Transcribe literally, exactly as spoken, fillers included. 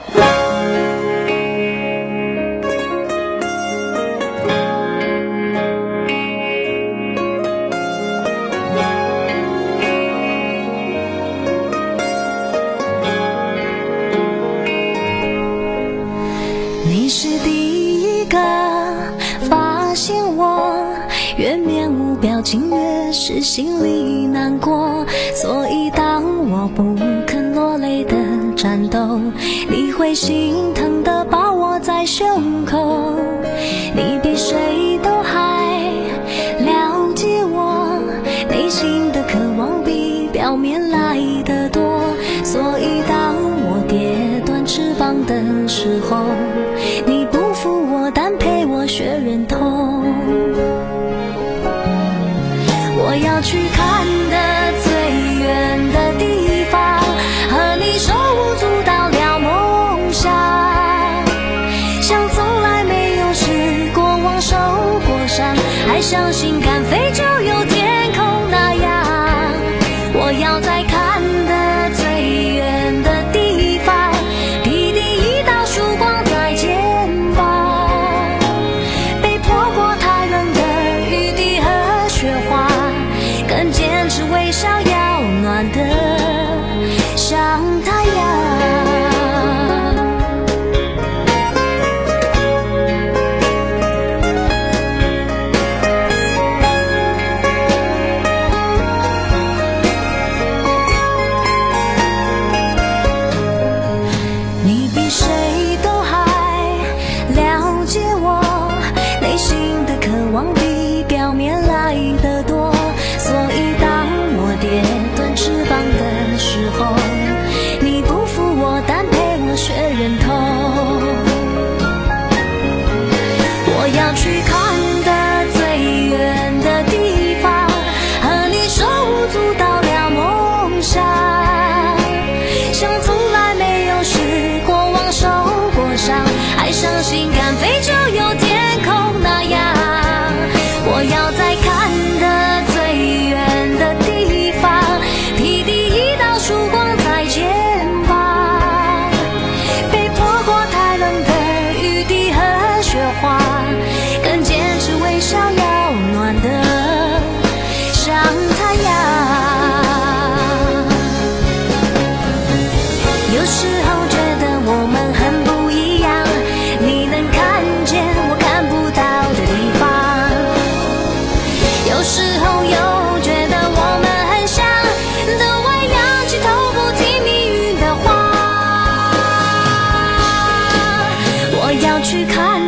你是第一个发现我越面无表情越是心里难过，所以当我不肯落泪的战斗，你会心疼的抱我在胸口。你比谁都还了解我内心的渴望比表面来得多，所以当我跌断翅膀的时候，你不负我但陪我学忍痛。我要去看的最远的地方，和你手舞足蹈聊梦想，像从来没有失过望受过伤，还相信敢飞就有天空那样。我要在看的最远的地方，滴滴一道曙光在肩膀，被泼过太冷的雨滴和雪花，更坚持微笑要暖的像太阳。你比谁都还了解我内心的渴望比表面来得多，所以当我跌断翅膀的时候，你不负我但陪我学忍痛。我要去看的最远的地方，和你手舞足蹈聊梦想，像从来没有失过望受过伤，还相信敢飞就有天空那样。我要在看的最远的地方，滴滴一道曙光在肩膀，被泼过太冷的雨滴和雪花，更坚持微笑要暖的像太阳。有时候觉得我们很不一样，你能看见我看不到的地方，有时候又觉得我们很像，都会仰起头不听命运的话。我要去看